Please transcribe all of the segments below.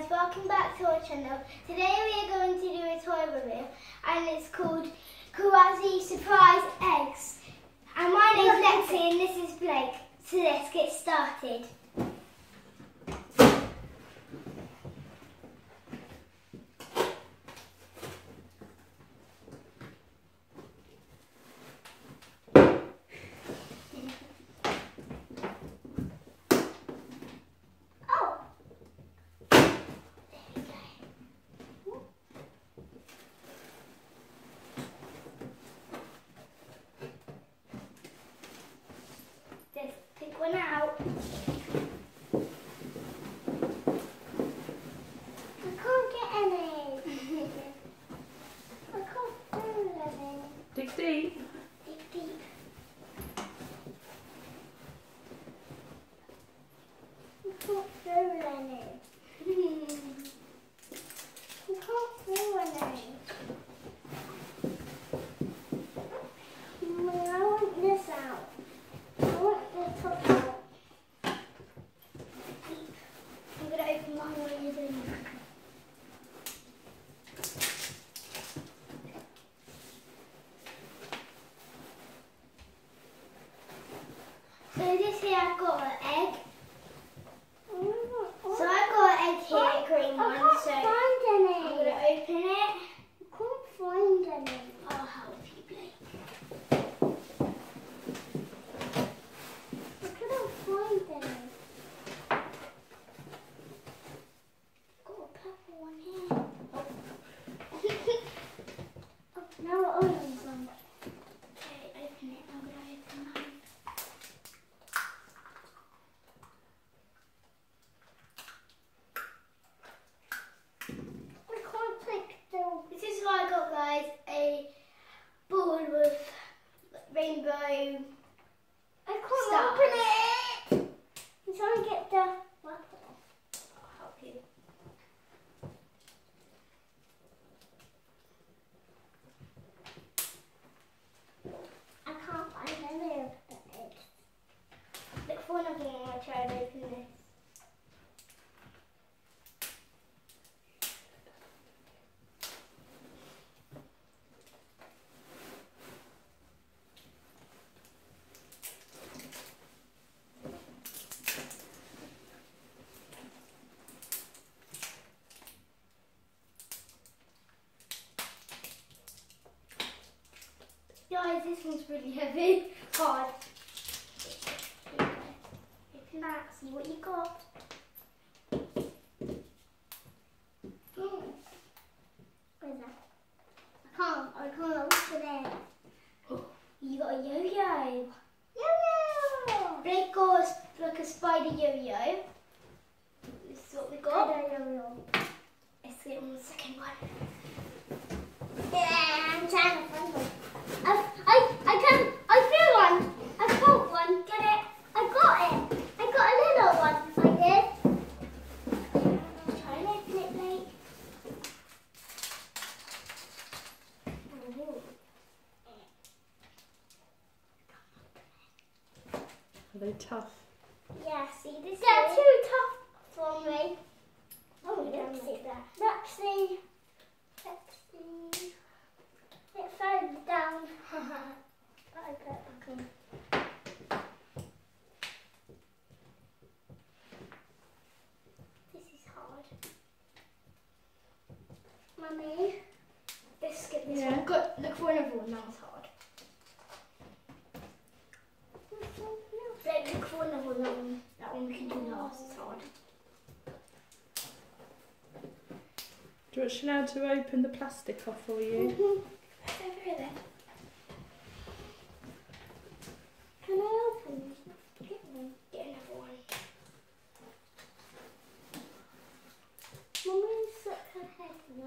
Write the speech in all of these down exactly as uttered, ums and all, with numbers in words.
guys, welcome back to our channel. Today we are going to do a toy reveal and it's called Kawazi Surprise Eggs. And my name is Lexi and this is Blake. So let's get started. Pick one out. I can't get any. I can't find any. Dig deep. Dig deep. I can't feel any. I can't feel any. I want this out. I want the top out. I'm going to open mine while you're doing that. So this here I've got an egg. So I've got an egg here, a green one. I can't so find any. I'm going to open it. I can't find any. I'll help you, Blake. This is what I got, guys, a ball with rainbow I can't stars. Open it! I'm trying to get the... What? I'll help you. I can't find any of the eggs. Look for one of them when I try to open this. Guys, this one's really heavy. Hard. Open that, see what you got. Mm. Where's that? I can't, I can't open it. You got a yo-yo. Yo-yo! Blake got like a spider yo-yo. This is what we got. Yo-yo. Let's get on the second one. Yeah, I'm trying to find one. I, I, I can, I feel one. I caught one. Get it? I got it. I got a little one. I did. I'm trying to open it, Blake. Are they tough? Yeah, see this? They're too tough for me. Oh, let's see that. Let's see. Let's see. It fell down. But I got back on. This is hard. Mummy, let's skip this Yeah. one. Got, look for another one. That was hard. Let's look for another one. That one, that one we can do last. It's hard. Do you want Chanel to open the plastic off for you? Mm-hmm. Over here then. Can I open this? Get one. Get another one. Mummy stuck her head no.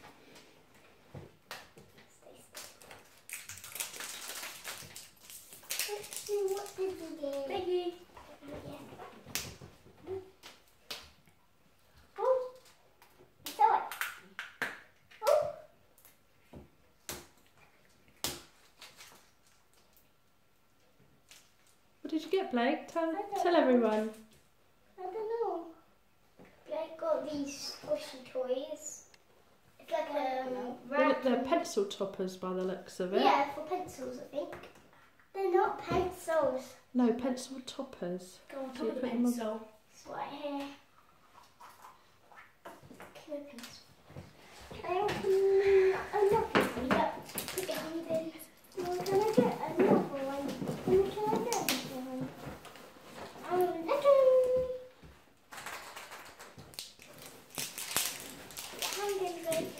Stay still. Let's see what did we get. Thank you. Oh, I saw it. Oh. What did you get, Blake? Tell, don't tell know. everyone. I don't know. Blake got the these squishy toys. It's like a They're, they're pencil toppers by the looks of it. Yeah, for pencils, I think. They're not pencils. No, pencil toppers. Go on So top you of the put them on- pencil. It's right here. Can I pencil? I open another one. Yep. Put your hand in. Well, can I get another one? Can I, can I get another one? Um, hand in good.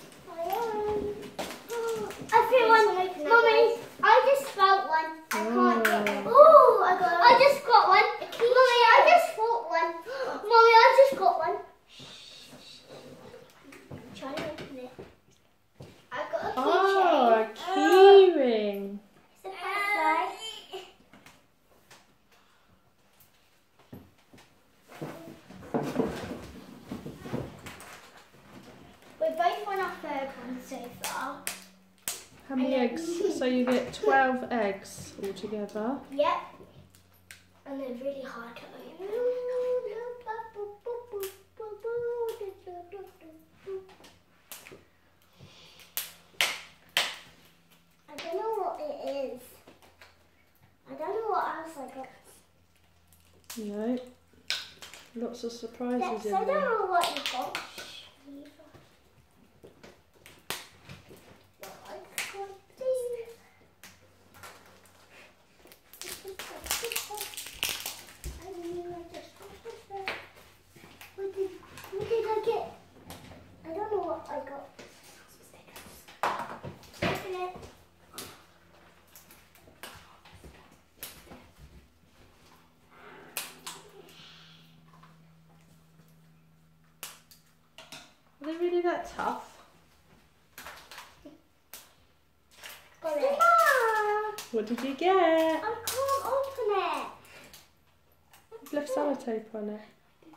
I feel one. Mummy, I just felt one. I can't get it. Oh, I got I just got one. Mummy, I just fought one. Mummy, I just got one. Try to open it. I got a Oh, keychain. a key ring. It's a butterfly. We're both on our third one so far. How many eggs? So you get twelve eggs altogether. Yep. And they're really hard to open. I don't know what it is. I don't know what else I got. No. Lots of surprises Yes, in I don't there. know what you got. What did, what did I get? I don't know what I got. Open it. Are they really that tough? Got it. What did you get? I can't open it. You've left sellotape on it.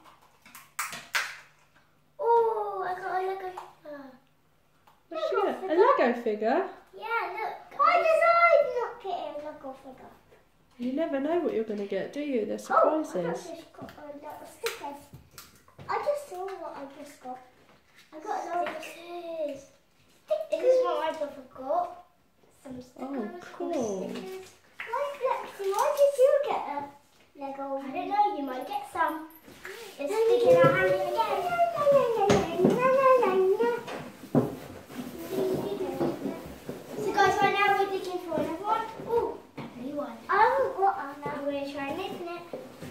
Oh, I got a Lego. Uh, What did you get? A Lego figure? yeah, look. Why did I not get a Lego figure? You never know what you're going to get, do you? They're Oh, I surprises. just got a lot of stickers. I just saw what I just got. I got a lot of stickers. This is what my brother got. Some stickers. Oh, some cool. stickers. Why, Lexi, why did you get a Lego? I don't know, you might get some. It's sticking our hand in again. So guys, right now we're digging for another one. Ooh, a new one. I haven't got one now. We're going to try and open it.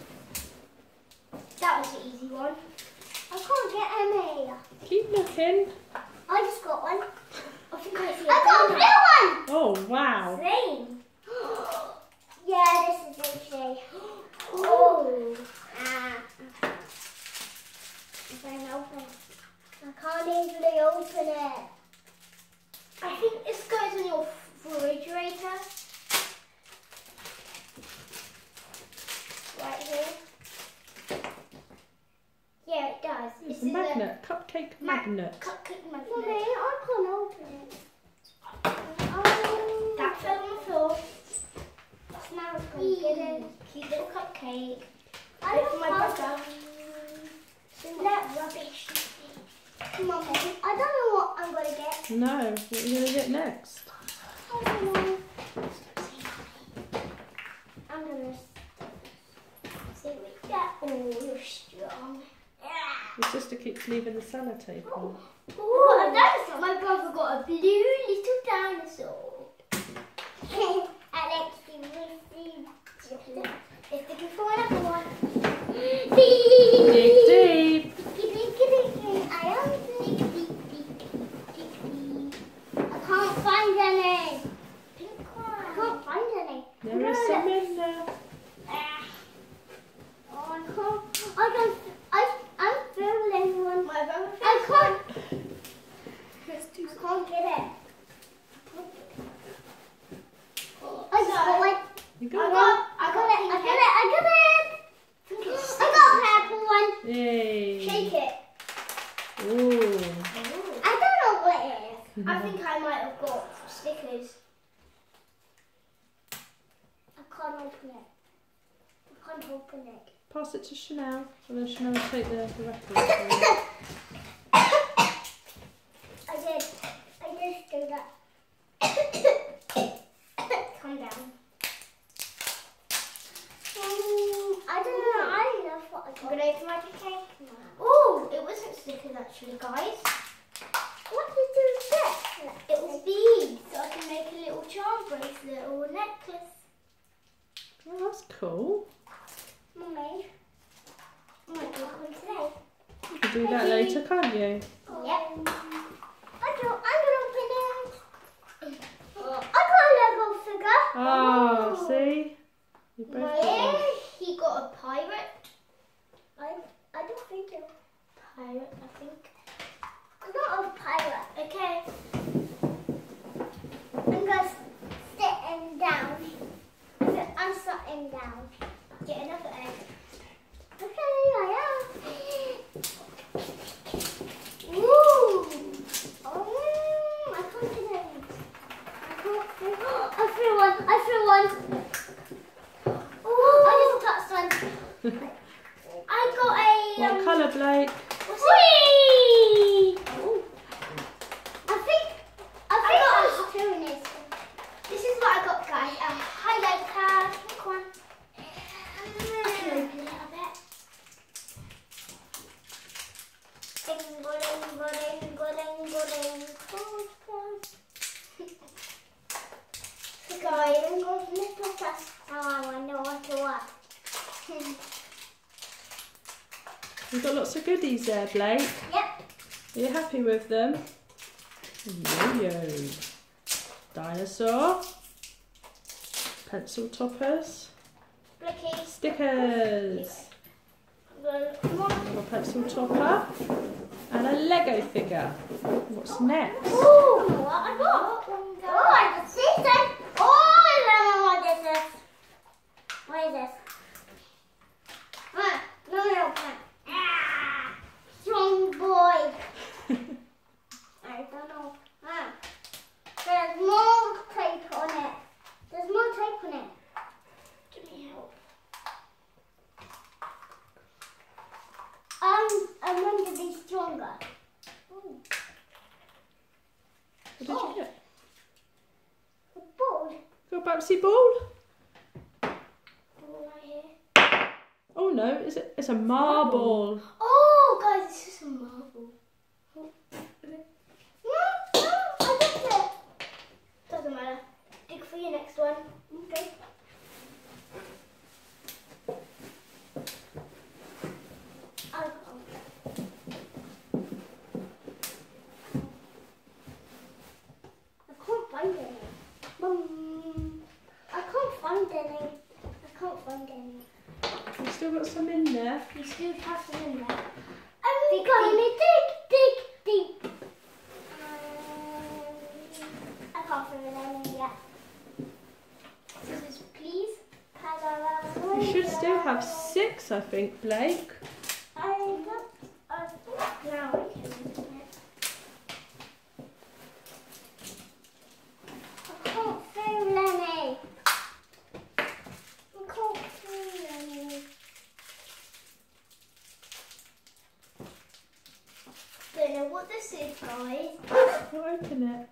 That was an easy one. I can't get any. Keep looking. I just got one. I think I see a I got a blue one! Oh, wow. Same. Yeah, this is easy. Oh. Ah. I can't open it. I can't easily open it. I think this goes in your refrigerator. Right here. Yeah, it does. It's This a is magnet. Cupcake Ma- magnet. a cupcake magnet. Mommy, I can't open it. Oh. That fell on the floor. Now it's going to get a cute little cupcake. I love my brother. That rubbish. Mommy, I don't know what I'm going to get. No. What are you going to get next? I don't know. I'm going to see what we get. Oh, you're strong. Your sister keeps leaving the sellotape on. Oh, a dinosaur. My brother got a blue little dinosaur. Alex, you will see. Let's dig for another one. Dig deep. I am dig, dig, dig, dig, dig. I can't find any. Pink one. I can't find any. There is some in there. Ah. Oh, I can't. I don't. I. I'm feeling one. My brother I can't. I can't get it. I just got one. You I got got, one? I got it. I got it. I got it. I got a purple one. Yay. Shake it. Ooh. I don't know what it is. I think I might have got stickers. I can't open it. I can't open it. Pass it to Chanel, and then Chanel will take the, the record. actually, guys. What did you get? It was beads, so I can make a little charm bracelet or a necklace. Oh, that's cool. Mummy, I might do one today. You can do that later, can't you? Yep. I do, I'm going to open it. I got a Lego figure. Oh, see? You both got one. Yeah, he got a pirate. I I don't think it's a pirate, I think. Not a pirate, okay. I'm going to sit him down. I'm sitting down. Get another egg. Okay, I am. Ooh. Oh, I can't get it. I can't feel. I feel one. I feel one. Oh, I just touched one. I got a. What Um, colour, Blake? what's it? I think. I think I got two in this. This is what I got, guys. A highlighter. Look one. I can open it a bit. Ding, ding, ding, ding, ding. Guys, I'm going to lift up that. Now I want to know what to watch. You've got lots of goodies there, Blake. Yep. Are you happy with them? Yo-yo. Dinosaur. Pencil toppers. Blicky. Stickers. Come on. A pencil topper. And a Lego figure. What's next? Ooh, what I got? Oh, I got this one. Oh, I don't know what this is. What is this? Ah, no, no, no. Ah, strong boy. I don't know. Ah, there's more tape on it. There's more tape on it. Give me help. Um, I'm going to be stronger. Ooh. What did you get? A ball. Got a bouncy ball? Ball right here. Oh no, is it? It's a marble. Oh, guys, this is a marble. No, no, I got it. Doesn't matter. Dig for your next one. Okay. I'll go. I can't find any. Boom. I can't find any. I can't find any. You've still got some in there. You still have them in there. I'm going to dig, dig, dig. Um, I can't find any yet. Scissors, please. You should still have six, I think, Blake. I got a now I can open it. I can't feel any. I can't feel any. Don't know what this is, guys. Well, open it.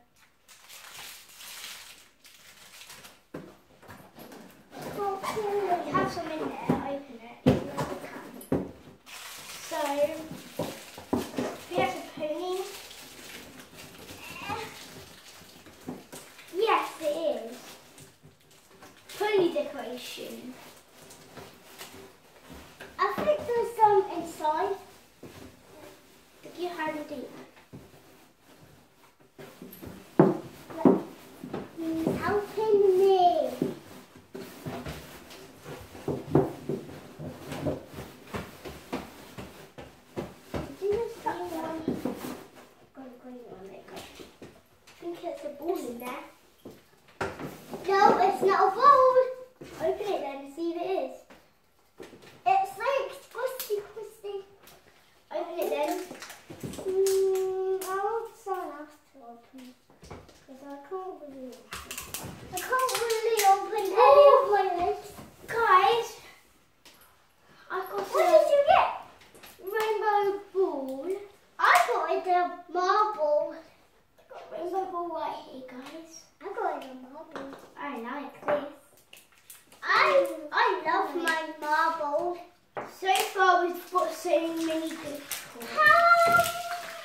I can't feel it. You have some in there. Open it. Even though I can. So, here's a pony. Yes, it is. Pony decoration. I think there's some inside. Stick your hand in. Look, he's helping me. Did you just green one? Got a green one there. I think it's a ball in there. No, it's not a ball. Open it then and see if it is. It's like squishy, squishy. Open it then. Mm, I want someone else to open it. Because I can't really open it. I can't really open any of my legs. Guys, I got What did you get? Rainbow ball. I got it a marble. I got rainbow ball right here, guys. I got it a marble. I like this. I I love my marbles. So far we've got so many good toys.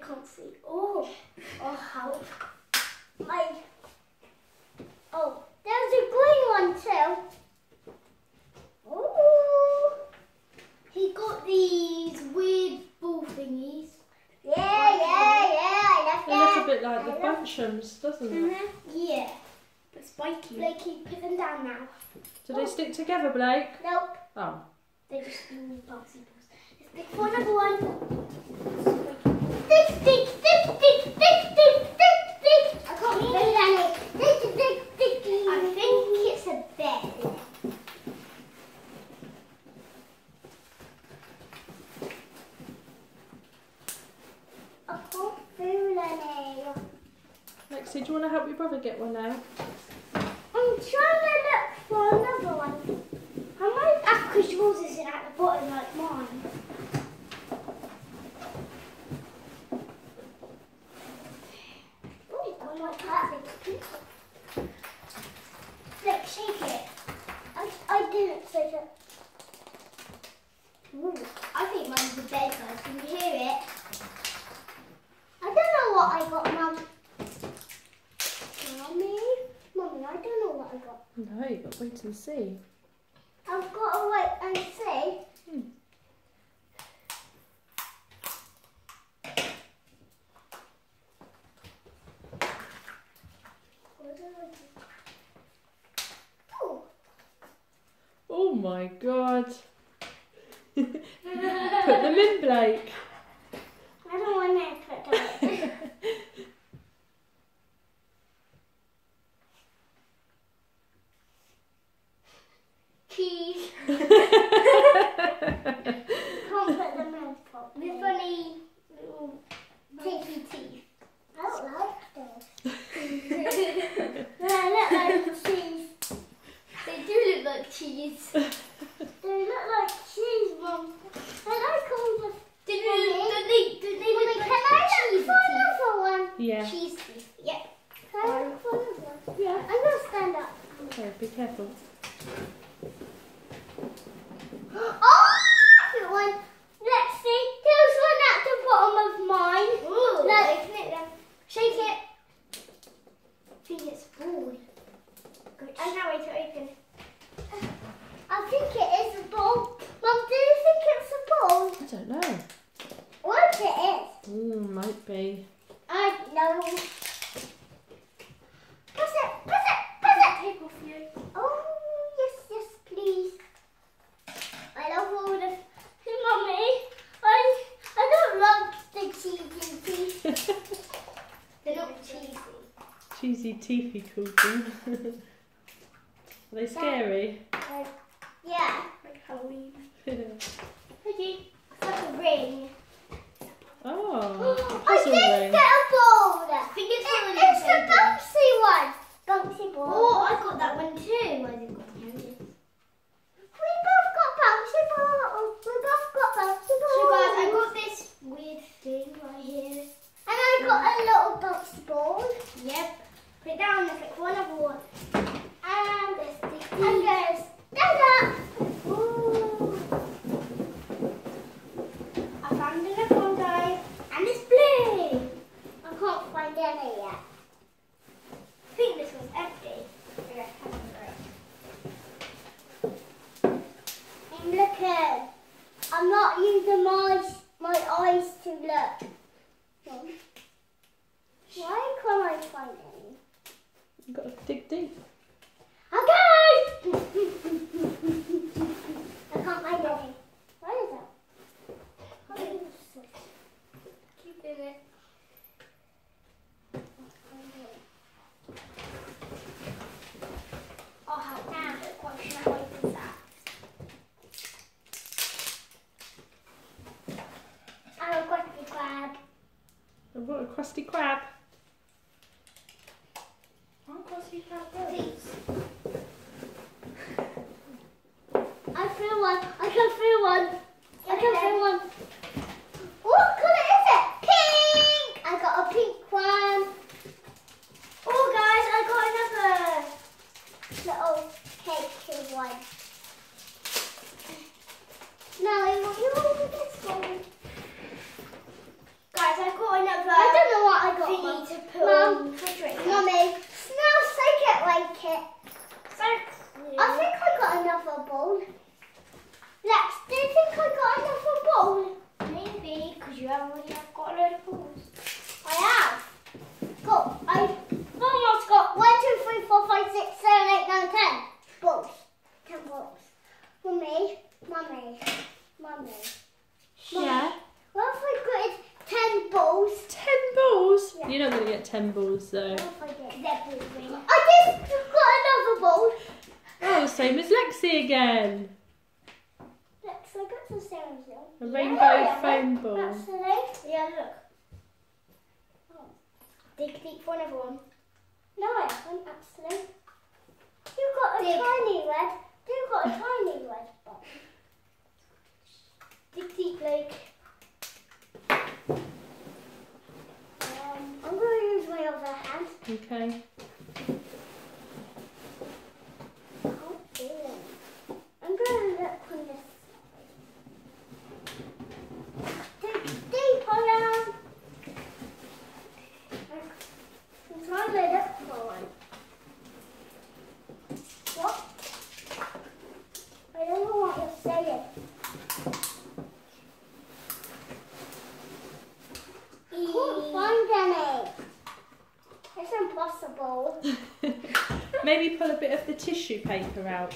can't see. Oh, oh, how my. Oh, there's a green one too. Oh, he got these weird ball thingies. Yeah, yeah, yeah. I love They that. look a bit like the Bunchums, doesn't it? Mm-hmm. Yeah, but spiky. Blakey, put them down now. Do they stick together, Blake? Nope. Oh. They just little bouncy balls. Let's pick for another one. Stick, stick, stick, stick, stick, stick, stick, stick. I can't remember that. Stick, stick, sticky. I think it's a bed. I can't feel any. Lexi, do you want to help your brother get one now? I'm trying to look for another one. I might have because yours isn't at the bottom like mine. Oh, I might have it. Look, shake it. I, I didn't shake it. Ooh, I think mine's the bed, guys. Can you hear it? I don't know what I got, Mum. Mummy? Mummy, I don't know what I got. No, you've got to wait and see. I've got to wait and see. Hmm. Oh. Oh my God. Put them in, Blake. I don't want to put them in. Cheese. Can't put them in properly. The funny little tasty teeth. I don't like those. They look like cheese. They do look like cheese. They look like cheese, Mum. I like all the. Do they? Do they? Do they look like can I look for another one? Yeah. Cheese teeth. Yep. Can I look for another one? Yeah. I'm gonna stand up. Okay, be careful. Oh, that one. Let's see. There's one at the bottom of mine. Ooh, look. Open it then. Shake it. I think it's ball. Good. I can't wait to open it. I think it is a ball. Mum, do you think it's a ball? I don't know. What it is? Mm, might be. I know. Press it. Press it. Press it. Take off you. Oh, yes, yes, please. I love all the. Hey, Mummy. I I don't like the cheesy teeth. They're not cheesy. Cheesy teethy called them. Are they scary? Uh, yeah. Like Halloween. Okay. It's like a ring. Oh, a I puzzle did ring. get a ball. I think it's, It- it, it's it's the bouncy one. Bouncy ball. Oh, I got that one too. Why has it got candy? We both got bouncy balls. We both got bouncy balls. So guys, I got this weird thing right here. And I got a little bouncy ball. Yep. Put it down. Let's get one other one. And this and goes stand up. Ooh. I found another one, guys, and it's blue. I can't find any yet. I think this one's empty. Okay, have a break. I'm looking. I'm not using my my eyes to look. Why can't I find any? You've got to dig deep. Okay! I can't find any. What is that? What is this? Keep in it. Oh, how now? What should I open that? I've got the crab. I've got a crusty crab. Please. I feel one. I can feel one. I can feel one. What colour is it? Pink! I got a pink one. Oh, guys, I got another. Little cakey one. Now I want you over this one. Guys, I got another thingy to put Mum, on the refrigerator. Mummy, smells like it like it. So, I think I got another bowl. Lex, do you think I got another bowl? maybe, because you haven't already have got a load of balls. I have. Got, I've almost got one, two, three, four, five, six, seven, eight, nine, ten balls. Ten balls. Mummy, mummy, mummy. Yeah. What if I got ten balls? Ten balls? Yeah. You're not going to get ten balls though. What if I get? They're boring. I just got another ball. Oh, same as Lexi again. Lex, I got some sounds now. A rainbow Yeah, foam ball. Absolutely. Yeah, look. Oh. Dig deep for another one. No, I haven't actually. You got a Dig. tiny red. You got a tiny red ball. Dig deep, Blake. Um, I'm going to use my other hand. Okay. I can't do it. I'm going to look on this side. Dig deep around. I'm trying to look for one. What? I don't know what you're saying. I can't find any. It's impossible. Maybe pull a bit of the tissue paper out.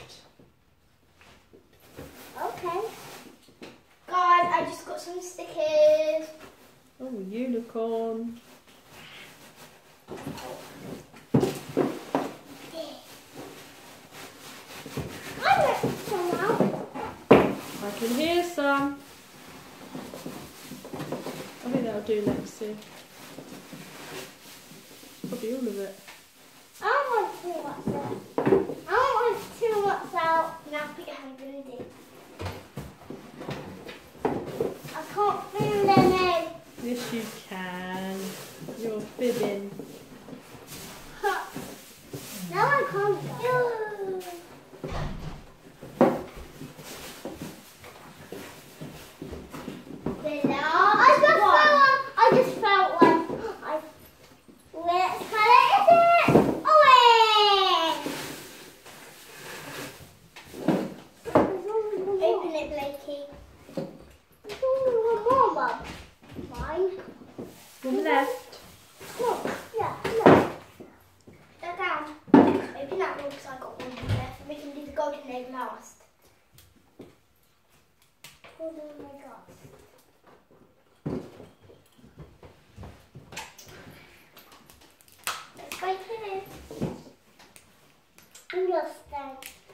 Okay. Guys, I just got some stickers. Oh, unicorn. I let some out. I can hear some. I think that'll do, Lexi. Probably all of it. I don't want too much out. I don't want too much out. Now put your hand really deep. I can't feel any. Yes, you can. You're fibbing. Now I can't go. The last I just one. felt one. I just felt one. I. Which colour is it? Orange. Open it, Blakey. There's only one more, Mum. Mine. One left. Look. Yeah. Look. Go down. Open that one because I got one left. And we can do the golden egg last. Oh my God. Let's wait here. Understand.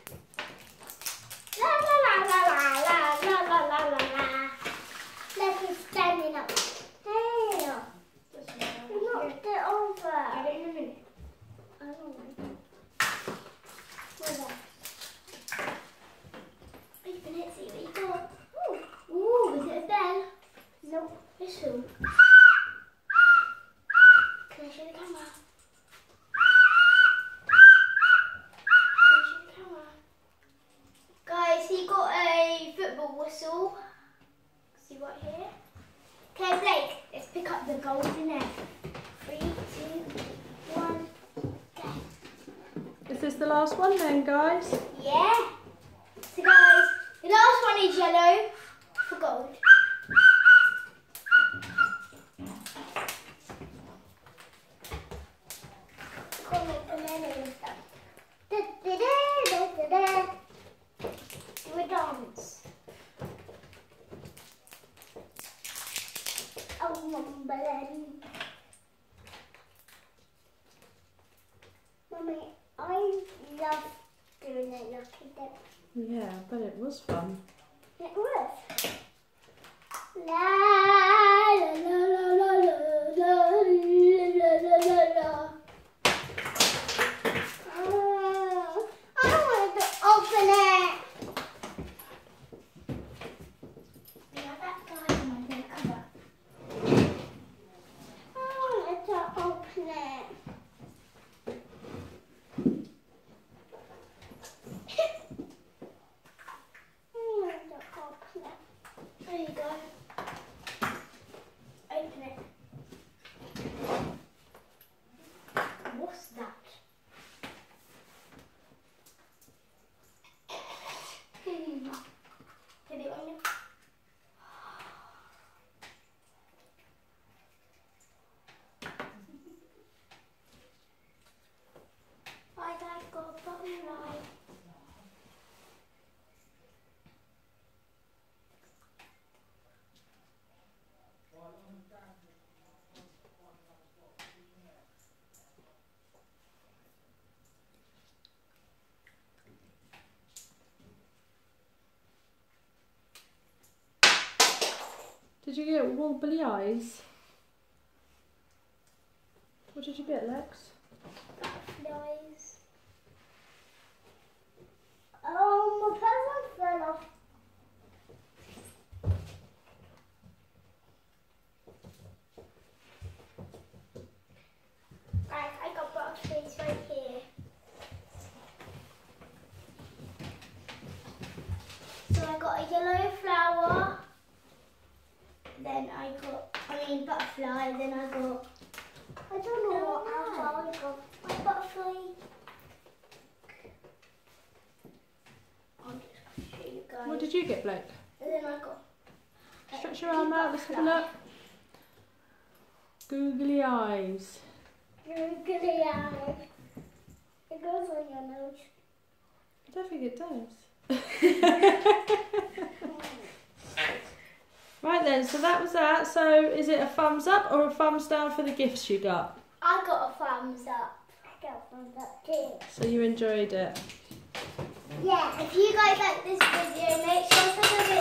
La la la la la la la la la la la. Like he's standing up. Hey, you knocked it over. Get it in a minute. I don't know. Where's that? Open it, see what you got. Ooh. Ooh, is it a bell? Nope. Whistle. Can I show the camera? Can I show the camera? Guys, he got a football whistle. See right here? Okay, Blake, let's pick up the golden egg. Three, two, one, go. Is this the last one then, guys? Yeah. So guys, the last one is yellow for gold. Come make a man and stuff. Da da da da da da. Do a dance. Oh, mumbling. Mummy, I love doing it lucky dip. Yeah, but it was fun. It was. La la la la la la la la la la. Oh, I wanted to open it. We have that guy and I'm going to cover. I wanted to open it. I wanted to open it. There you go. did you get? Wobbly eyes? What did you get, Lex? Butterflies. Oh, my present fell off. Guys, I got butterflies right here. So I got a yellow flower. Then I got, I mean butterfly. Then I got, I don't know what else I got. my butterfly. I'll just show you guys. What did you get, Blake? And then I got. Stretch your arm out, let's have a look. Googly eyes. Googly eye. It goes on your nose. I don't think it does. Right then, so that was that. So is it a thumbs up or a thumbs down for the gifts you got? I got a thumbs up. I got one up too. So you enjoyed it? Yeah. If you guys like this video, make sure to subscribe.